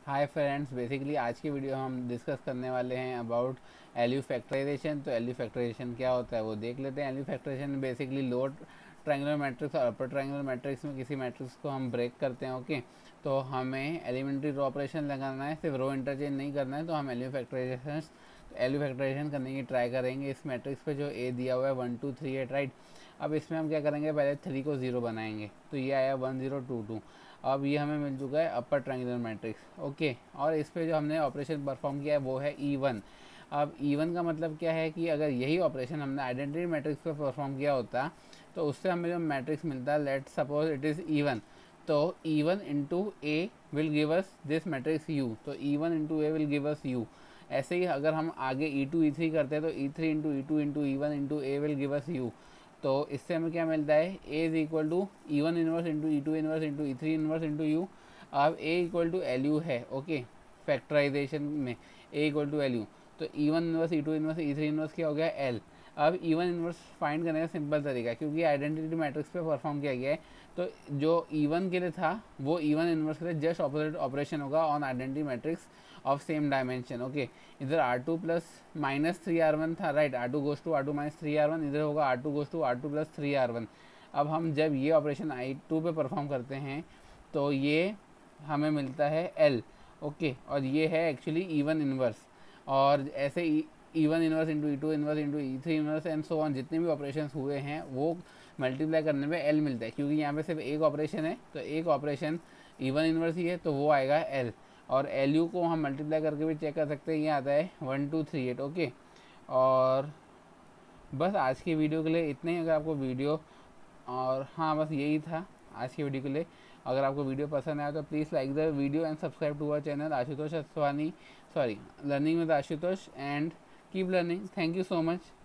Hi friends, basically आज की video हम डिस्कस करने वाले हैं अबाउट एलयू फैक्टराइजेशन। तो एलयू फैक्टराइजेशन क्या होता है वो देख लेते हैं। LU factorisation basically lower triangular matrix और अपर ट्रायंगुलर मैट्रिक्स में किसी मैट्रिक्स को हम ब्रेक करते हैं। ओके, तो हमें एलिमेंट्री रो ऑपरेशन लगाना है, सिर्फ रो इंटरचेंज नहीं करना है। तो हम एलयू फैक्टराइजेशन करने की ट्राई करेंगे। इस मैट्रिक्स पे जो ए दिया हुआ है 1 2 3 8, राइट। अब इसमें हम क्या करेंगे, पहले 3 को 0 बनाएंगे, तो ये आया 1 0 2 2। अब ये हमें मिल चुका है अपर ट्रायंगुलर मैट्रिक्स। ओके, और इस पे जो हमने ऑपरेशन परफॉर्म किया है वो है E1। अब E1 का मतलब क्या है कि अगर यही ऑपरेशन हमने आइडेंटिटी मैट्रिक्स पे परफॉर्म किया होता तो उससे हमें जो मैट्रिक्स मिलता है, let suppose it is E1, तो E1 into A will give us this matrix U। तो E1 into A will give us U। ऐसे ही अगर हम आगे E2 E3 करते हैं तो E3 into E2 into E1 into A will give us U। तो इससे हमें क्या मिलता है, A is equal to E1 inverse into E2 inverse into E3 inverse into U. अब A equal to L U है। ओके, फैक्टराइजेशन में A equal to L U, तो E1 inverse E2 inverse E3 inverse क्या हो गया, L. अब E1 inverse find करने का सिंपल तरीका है, क्योंकि आइडेंटिटी मैट्रिक्स पे परफॉर्म किया गया है, तो जो E1 के लिए था वो E1 इनवर्स के लिए जस्ट ऑपोजिट ऑपरेशन होगा on identity matrix of same dimension. Okay, इधर R2 प्लस माइनस 3R1 था, right. R2 goes to R2 minus 3R1, इधर होगा R2 goes to R2 plus 3R1। अब हम जब ये ऑपरेशन I2 पे परफॉर्म करते हैं तो ये हमें मिलता है L। ओके, और ये है एक्चुअली E1 इनवर्स। और ऐसे E1 inverse into E2 inverse into E3 inverse and so on, जितने भी ऑपरेशन हुए हैं वो मल्टीप्लाई करने में L मिलता है। क्योंकि यहाँ पे सिर्फ एक ऑपरेशन है, तो एक ऑपरेशन E1 इनवर्स ही है, तो वो आएगा L। और एल यू को हम मल्टीप्लाई करके भी चेक कर सकते हैं, ये आता है 1 2 3 8। ओके, और बस आज की वीडियो के लिए इतना ही। अगर आपको वीडियो, और हाँ बस यही था आज की वीडियो के लिए। अगर आपको वीडियो पसंद आया तो please like the video and subscribe to our channel Ashutosh Aswani, sorry, learning with Ashutosh, and keep learning. Thank you so much.